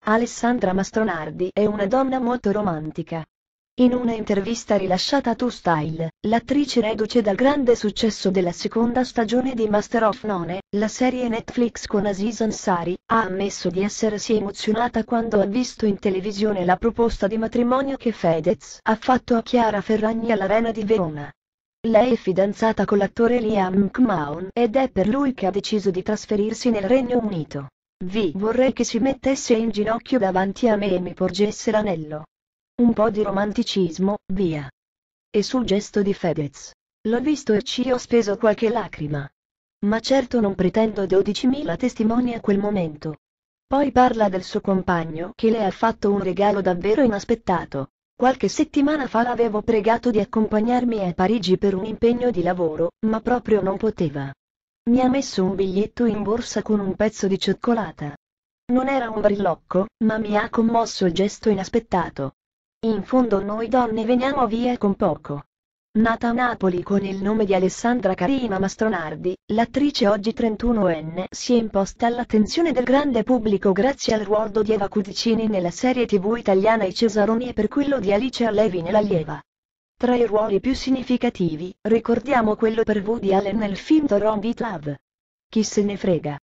Alessandra Mastronardi è una donna molto romantica. In una intervista rilasciata a Two Style, l'attrice reduce dal grande successo della seconda stagione di Master of None, la serie Netflix con Aziz Ansari, ha ammesso di essersi emozionata quando ha visto in televisione la proposta di matrimonio che Fedez ha fatto a Chiara Ferragni all'Arena di Verona. Lei è fidanzata con l'attore Liam McMahon ed è per lui che ha deciso di trasferirsi nel Regno Unito. Vorrei che si mettesse in ginocchio davanti a me e mi porgesse l'anello. Un po' di romanticismo, via. E sul gesto di Fedez. L'ho visto e ci ho speso qualche lacrima. Ma certo non pretendo 12.000 testimoni a quel momento. Poi parla del suo compagno che le ha fatto un regalo davvero inaspettato. Qualche settimana fa l'avevo pregato di accompagnarmi a Parigi per un impegno di lavoro, ma proprio non poteva. Mi ha messo un biglietto in borsa con un pezzo di cioccolata. Non era un brillocco, ma mi ha commosso il gesto inaspettato. In fondo noi donne veniamo via con poco. Nata a Napoli con il nome di Alessandra Carina Mastronardi, l'attrice oggi 31enne si è imposta all'attenzione del grande pubblico grazie al ruolo di Eva Cuticini nella serie TV italiana I Cesaroni e per quello di Alice Allevi nell'Allieva. Tra i ruoli più significativi, ricordiamo quello per Woody Allen nel film Thor on Beat Love. Chi se ne frega.